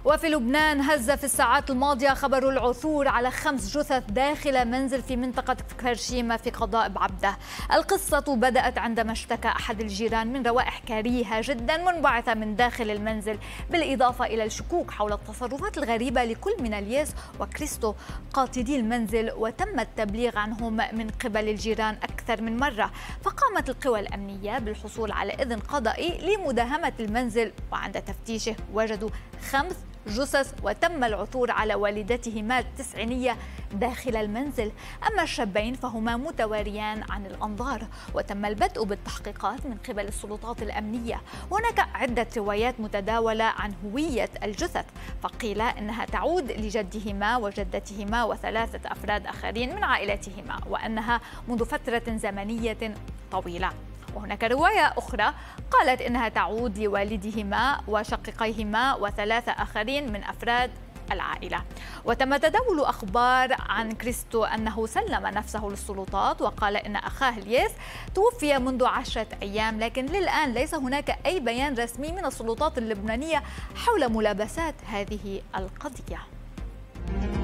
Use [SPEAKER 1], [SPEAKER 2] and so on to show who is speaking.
[SPEAKER 1] وفي لبنان هز في الساعات الماضية خبر العثور على 5 جثث داخل منزل في منطقة كرشيمة في قضاء بعبدة. القصة بدأت عندما اشتكى أحد الجيران من روائح كريهة جدا منبعثة من داخل المنزل، بالإضافة إلى الشكوك حول التصرفات الغريبة لكل من الياس وكريستو قاطدي المنزل، وتم التبليغ عنهم من قبل الجيران أكثر من مرة. فقامت القوى الأمنية بالحصول على إذن قضائي لمداهمة المنزل، وعند تفتيشه وجدوا 5 جثث وتم العثور على والدتهما التسعينية داخل المنزل. أما الشابين فهما متواريان عن الأنظار، وتم البدء بالتحقيقات من قبل السلطات الأمنية. هناك عدة روايات متداولة عن هوية الجثث، فقيل إنها تعود لجدهما وجدتهما و3 أفراد آخرين من عائلتهما، وأنها منذ فترة زمنية طويلة. وهناك رواية أخرى قالت إنها تعود لوالدهما وشقيقيهما و3 آخرين من أفراد العائلة. وتم تداول أخبار عن كريستو أنه سلم نفسه للسلطات، وقال إن أخاه الياس توفي منذ 10 أيام، لكن للآن ليس هناك أي بيان رسمي من السلطات اللبنانية حول ملابسات هذه القضية.